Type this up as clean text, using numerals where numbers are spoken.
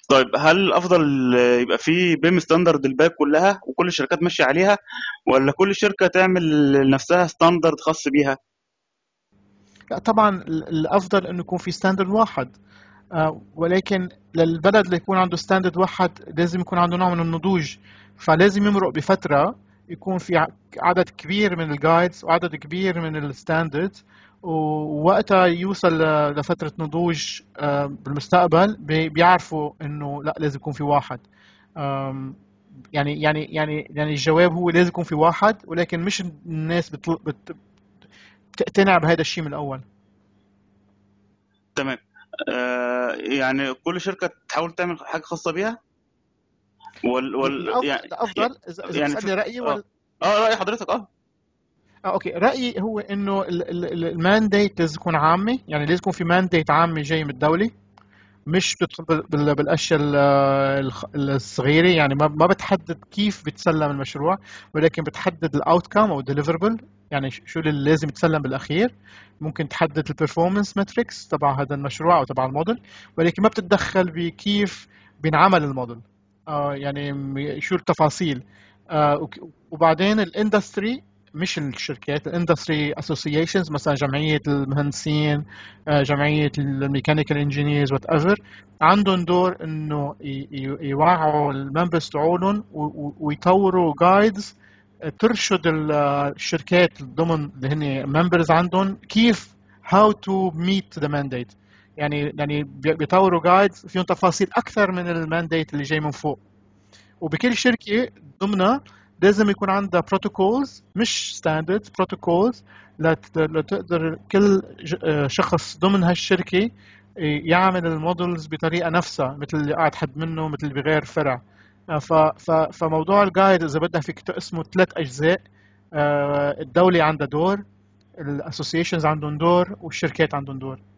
طيب هل الافضل يبقى في بيم ستاندرد الباقي كلها وكل الشركات ماشيه عليها، ولا كل شركه تعمل لنفسها ستاندرد خاص بيها؟ لا طبعا الافضل انه يكون في ستاندرد واحد. ولكن للبلد اللي يكون عنده ستاندرد واحد لازم يكون عنده نوع من النضوج، فلازم يمرق بفترة يكون في عدد كبير من الجايدز وعدد كبير من الستاندردز، ووقتها يوصل لفترة نضوج بالمستقبل بيعرفوا انه لا لازم يكون في واحد. آم، يعني الجواب هو لازم يكون في واحد، ولكن مش الناس بتقتنع بهذا الشيء من الاول. تمام. يعني كل شركه تحاول تعمل حاجه خاصه بيها، يعني الافضل اذا يعني بتسالني رايي اه ولا. راي حضرتك اوكي، رايي هو انه المانديت لازم تكون عامه، يعني لازم يكون في مانديت عامه جاي من الدوله، مش بتدخل بالاشياء الصغيره، يعني ما بتحدد كيف بتسلم المشروع، ولكن بتحدد الاوتكم او ديليفربل، يعني شو اللي لازم يتسلم بالاخير. ممكن تحدد البرفورمانس ماتريكس تبع هذا المشروع او تبع الموديل، ولكن ما بتتدخل بكيف بينعمل الموديل. يعني شو التفاصيل. وبعدين الاندستري، مش الشركات، الاندستري اسوسيشنز، مثلا جمعيه المهندسين، جمعيه الميكانيكال انجينيرز، وات ايفر، عندهم دور انه يوعوا الممبرز تاعولن ويطوروا جايدز ترشد الشركات ضمن اللي هن ممبرز عندهم كيف how to meet the mandate. يعني بيطوروا جايدز فيهم تفاصيل اكثر من المانديت اللي جاي من فوق. وبكل شركه ضمنها لازم يكون عندها بروتوكولز، مش ستاندردز، بروتوكولز لتقدر كل شخص ضمن هالشركه يعمل المودلز بطريقه نفسها، مثل اللي قاعد حد منه، مثل اللي بغير فرع. فموضوع الجايد اذا بدها فيك تقسمه ثلاث اجزاء. الدوله عندها دور، الاسوسيشنز عندهم دور، والشركات عندهم دور.